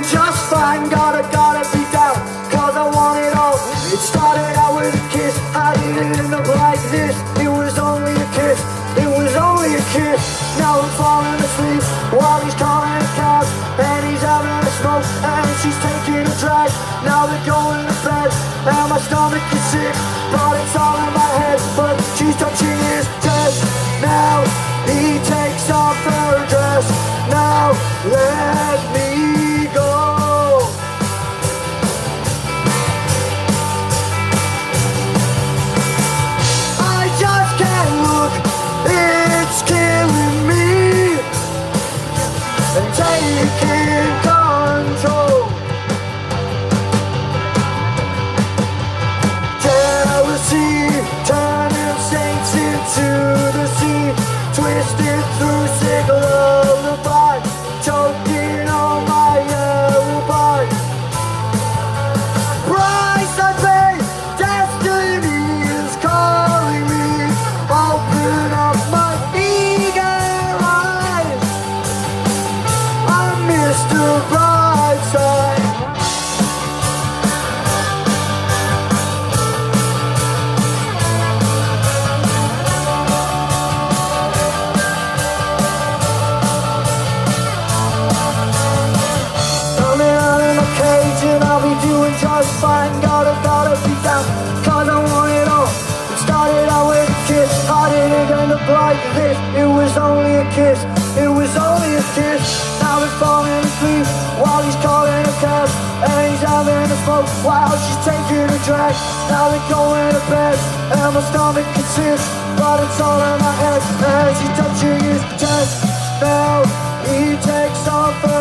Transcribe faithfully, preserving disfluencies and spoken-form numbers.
just fine. Gotta, gotta be down, cause I want it all. It started out with a kiss, I didn't end up like this. It was only a kiss, it was only a kiss. Now I'm falling asleep while he's calling a cab, and he's having a smoke, and she's taking a drag. Now they're going to bed, and my stomach is sick, but it's all in my head. But she's touching his chest. Now he takes off her dress. Now let me go. I just can't look, it's killing me, and taking control. Jealousy turning saints into the sea, twisted through sick lullaby, choking on my alibi. Brightside bay, destiny is calling me. Open up my eager eyes, I'm Mister Brightside. And I'll be doing just fine. Gotta, gotta be down, cause I want it all. It started out with a kiss, I didn't end up like this. It was only a kiss, it was only a kiss. Now we're falling asleep while he's calling a cab, and he's having a smoke while she's taking a drag. Now they're going to bed, and my stomach is sick, but it's all in my head, and she's touching his chest. Now he takes off her